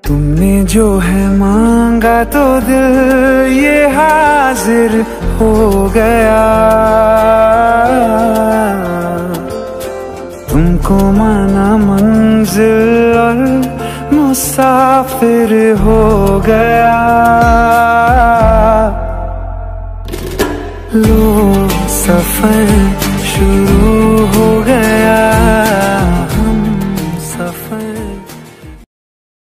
तुमने जो है मांगा तो दिल ये हाजिर हो गया। तुमको माना मंजिल और मुसाफिर हो गया। लो सफर शुरू